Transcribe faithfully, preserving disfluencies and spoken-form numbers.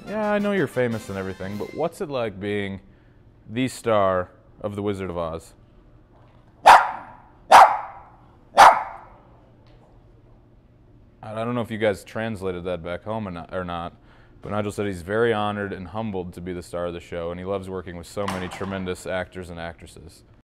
yeah, I know you're famous and everything, but what's it like being the star of The Wizard of Oz? I don't know if you guys translated that back home or not, but Nigel said he's very honored and humbled to be the star of the show, and he loves working with so many tremendous actors and actresses.